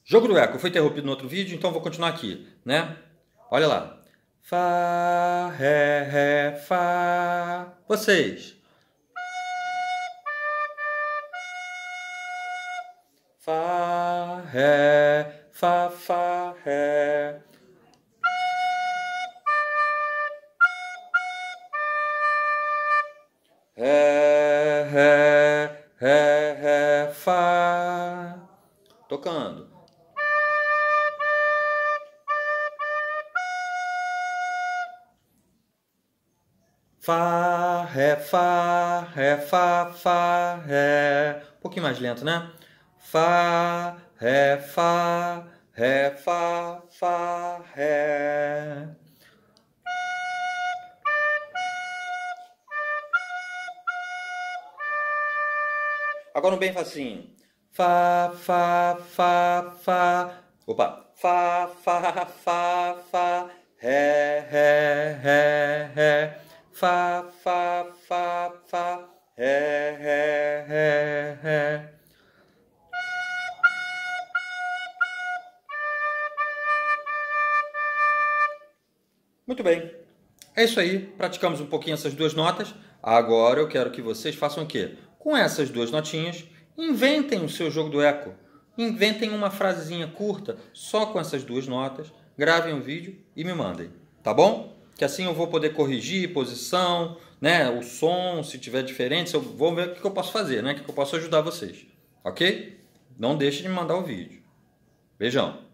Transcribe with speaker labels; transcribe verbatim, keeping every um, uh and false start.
Speaker 1: Jogo do eco. Foi interrompido no outro vídeo, então vou continuar aqui, né? Olha lá. Fá, ré, ré, fá. Vocês. Fá, ré, fá, fá, ré. Ré, ré, ré, ré, fá. Tocando. Fá, ré, fá, ré, fá, fá, ré. Um pouquinho mais lento, né? Fá, ré, fá, ré, fá, fá, ré. Agora um bem facinho. Fá, fá, fá, fá. Opa. Fá, fá, fá, fá. Ré, ré, ré, ré. Fá, fá, fá, fá. Ré, ré, ré, ré. Muito bem. É isso aí. Praticamos um pouquinho essas duas notas. Agora eu quero que vocês façam o quê? Com essas duas notinhas, inventem o seu jogo do eco. Inventem uma frasezinha curta só com essas duas notas. Gravem um vídeo e me mandem. Tá bom? Que assim eu vou poder corrigir posição, né? O som, se tiver diferente, eu vou ver o que eu posso fazer, né? O que eu posso ajudar vocês. Ok? Não deixe de me mandar o vídeo. Beijão.